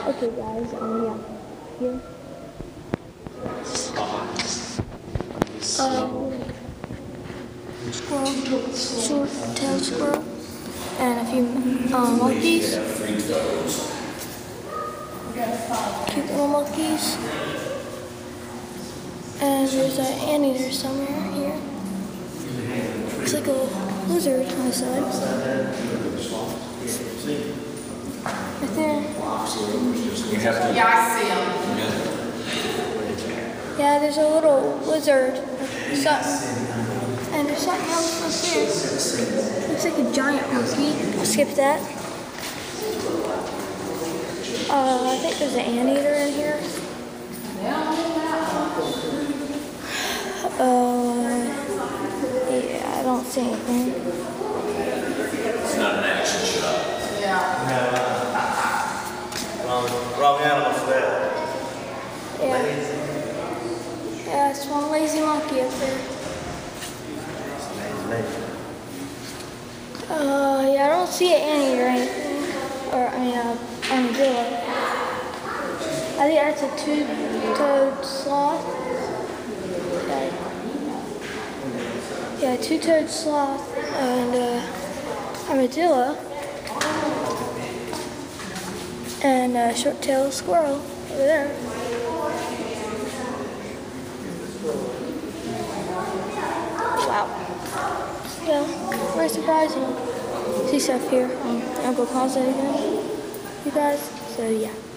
Okay, guys, yeah, here. Squirrel, short-tailed squirrel, and a few monkeys. Cute little monkeys. And there's an anteater somewhere here. Looks like a lizard on the side. Right there. Yeah, I see him. Yeah, there's a little lizard or something. And there's something else up there. Looks like a giant monkey. I'll skip that. I think there's an anteater in here. Yeah, I don't see anything. It's not an action shot. Yeah. Wrong animal for that. Yeah. Yeah, it's one lazy monkey up there. Yeah, I don't see an anteater or anything. Or, armadillo. I think that's a two-toed sloth. Yeah, two-toed sloth and armadillo. And a short-tailed squirrel over there. Wow. Yeah, very surprising. See stuff here. I'm not gonna cause anything, you guys. So yeah.